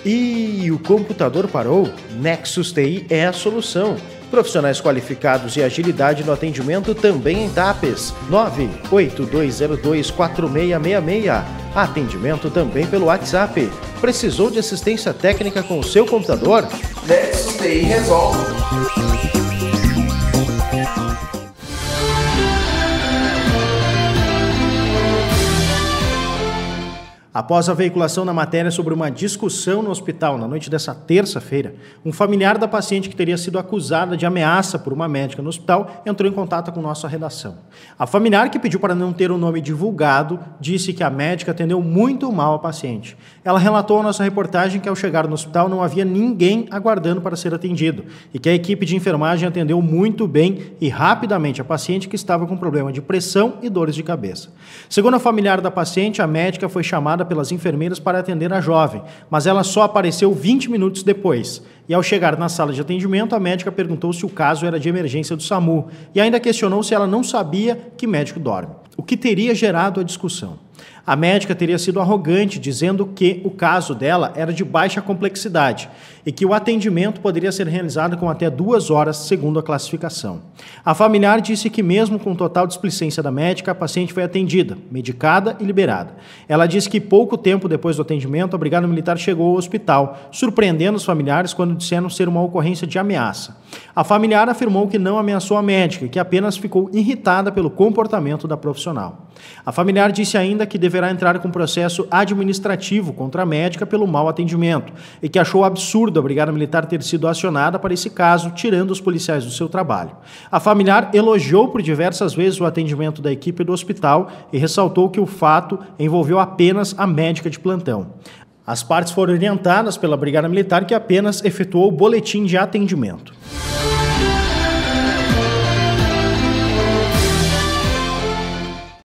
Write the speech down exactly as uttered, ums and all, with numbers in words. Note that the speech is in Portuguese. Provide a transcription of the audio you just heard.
E o computador parou? Nexus T I é a solução. Profissionais qualificados e agilidade no atendimento também em TAPES. nove oito dois zero dois quatro seis seis seis. Atendimento também pelo WhatsApp. Precisou de assistência técnica com o seu computador? Nexus T I resolve. Após a veiculação da matéria sobre uma discussão no hospital na noite dessa terça-feira, um familiar da paciente que teria sido acusada de ameaça por uma médica no hospital entrou em contato com nossa redação. A familiar, que pediu para não ter o nome divulgado, disse que a médica atendeu muito mal a paciente. Ela relatou à nossa reportagem que ao chegar no hospital não havia ninguém aguardando para ser atendido e que a equipe de enfermagem atendeu muito bem e rapidamente a paciente, que estava com problema de pressão e dores de cabeça. Segundo a familiar da paciente, a médica foi chamada pelas enfermeiras para atender a jovem, mas ela só apareceu vinte minutos depois. E ao chegar na sala de atendimento, a médica perguntou se o caso era de emergência do SAMU e ainda questionou se ela não sabia que médico dorme, o que teria gerado a discussão. A médica teria sido arrogante, dizendo que o caso dela era de baixa complexidade e que o atendimento poderia ser realizado com até duas horas, segundo a classificação. A familiar disse que, mesmo com total displicência da médica, a paciente foi atendida, medicada e liberada. Ela disse que pouco tempo depois do atendimento, a Brigada Militar chegou ao hospital, surpreendendo os familiares quando disseram ser uma ocorrência de ameaça. A familiar afirmou que não ameaçou a médica e que apenas ficou irritada pelo comportamento da profissional. A familiar disse ainda que deverá entrar com processo administrativo contra a médica pelo mau atendimento e que achou absurdo a Brigada Militar ter sido acionada para esse caso, tirando os policiais do seu trabalho. A familiar elogiou por diversas vezes o atendimento da equipe do hospital e ressaltou que o fato envolveu apenas a médica de plantão. As partes foram orientadas pela Brigada Militar, que apenas efetuou o boletim de atendimento.